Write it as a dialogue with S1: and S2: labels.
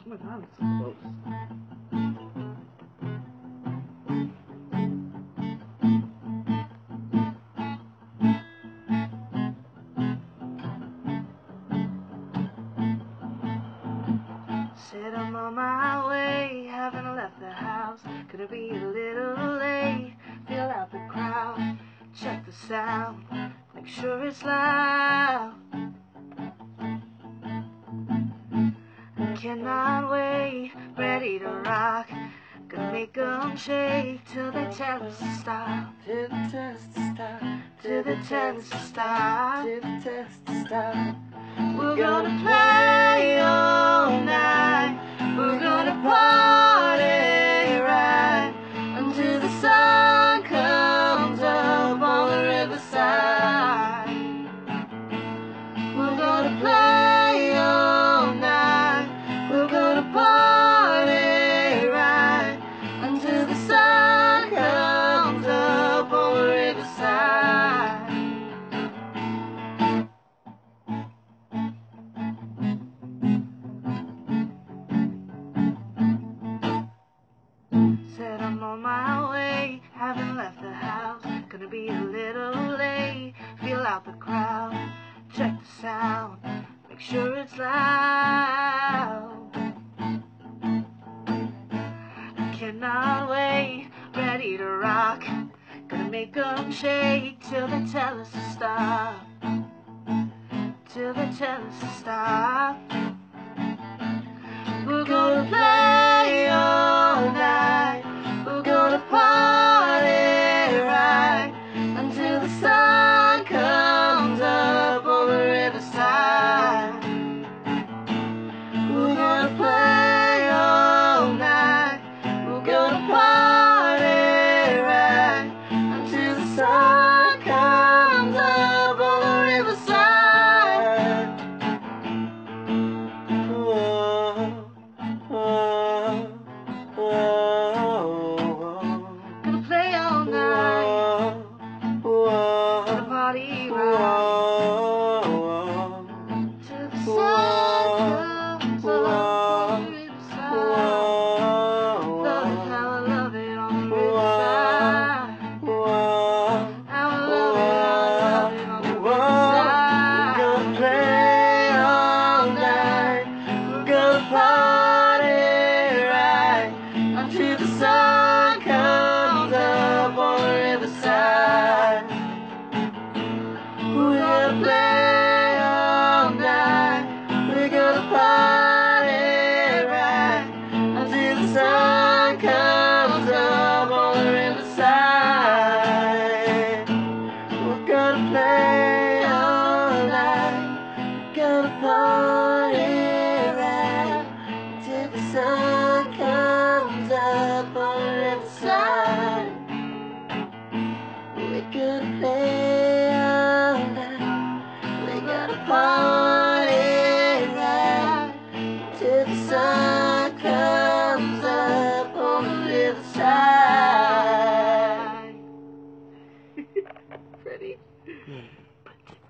S1: my god, it's so close. Said I'm on my way, haven't left the house. Gonna be a little late, feel out the crowd. Check the sound, make sure it's loud. I cannot wait, ready to rock. Gonna make 'em shake till they tell us to stop. Till they tell us to stop. Till they tell us to stop. Till they tell us to stop. We're gonna play all night. We're gonna party right until the sun comes up on the riverside. We're gonna play all night. We're gonna party right until the sun comes up on the riverside. Said I'm on my way, haven't left the house. Gonna be a little late, feel out the crowd. Check the sound, make sure it's loud. I cannot wait, ready to rock. Gonna make 'em shake till they tell us to stop. Till they tell us to stop. We're gonna play all night. We're gonna party right until the sun comes up on the riverside. We're gonna play all night. We're gonna party right until the sun comes up on the riverside. Whoa, whoa, whoa. Gonna play all night. Whoa, gonna party right till the sun comes up on the riverside. Love it how I love it on the riverside. How I love it on the riverside. We're gonna play all night. We're gonna party right until the sun comes up on the riverside. We're gonna play all night. We're gonna party right until the sun comes up on the riverside. We're gonna play all night. We're gonna party right until the sun comes up on the riverside. We're gonna play all night. We're gonna party right till the sun